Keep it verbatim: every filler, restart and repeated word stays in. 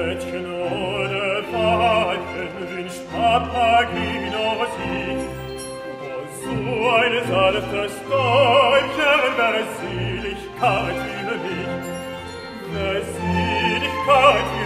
Mädchen ohne Wagen wünscht Papageno sich. Oh, so ein sanftes Däumchen wäre Seligkeit für mich, wäre Seligkeit für